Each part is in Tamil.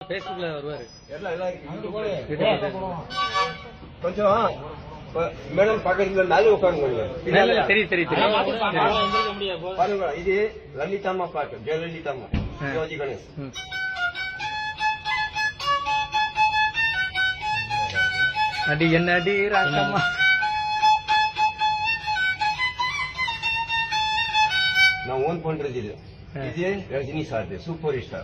Facebookல வருவாரு. கொஞ்சம் மேடம் பக்கத்துல நாலு உட்காருங்க. பாருங்க, இது லலிதாம்மா பாட்டு, ஜெயலலிதாம்மா, ஜோதி கணேஷ். அடி என்ன அடி ராக்கம்மா. நான் ஓன் பண்றது இது. இது ரஜினி சார், சூப்பர் ஸ்டார்.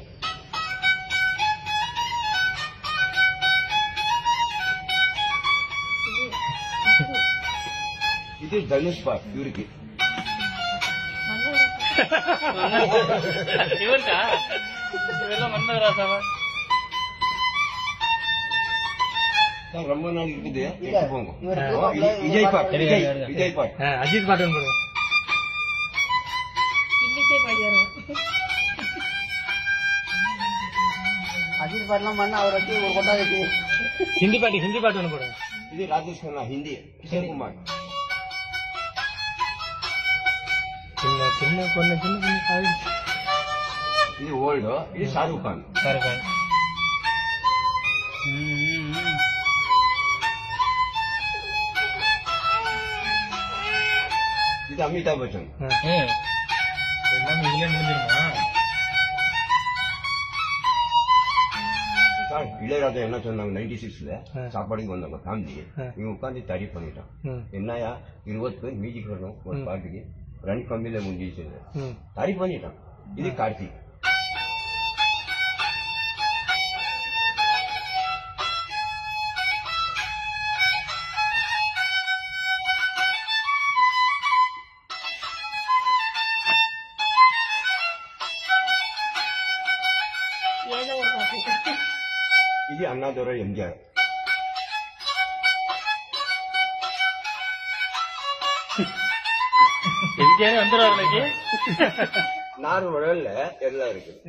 இது தனுஷ் பார் இவருக்கு. இவருக்கா? இவரெல்லாம் மன்மதராசாவா? ரொம்ப நாள் இருக்குது. போங்க. விஜய் பாட்டு, விஜய் பாட்டு, அஜித் பாட்டு போடுவோம். அஜித் பாட்டுலாம் பண்ண அவரை வச்சு ஒரு கொட்டா வச்சு ஹிந்தி பாட்டு ஒன்று போடுவோம். இது ராஜேஷ் கண்ணா, ஹிந்தி, கிஷன் குமார். சின்ன சின்ன பொண்ணு சின்ன சின்ன. இது ஓல்டு. இது ஷாருக் கான். இது அமிதாப் பச்சன். எல்லாமே இதுல முடிஞ்சிருமா? சார், இளையராஜா என்ன சொன்னாங்க 96ல சாப்பாடுக்கு வந்தாங்க ஃபேமிலி. இவங்க உட்காந்து தரி பண்ணிட்டான். என்னயா 20 பேர் மியூசிக் வரணும் ஒரு பாட்டுக்கு, 2 கம்பியில முடிஞ்சிச்சு. தரி பண்ணிட்டான். இது கார்த்திக். இது அண்ணாதுரை, எம்ஜிஆர். எம்ஜிஆர் வந்துடுவார். 4 4 மடல்ல எல்லாம் இருக்கு.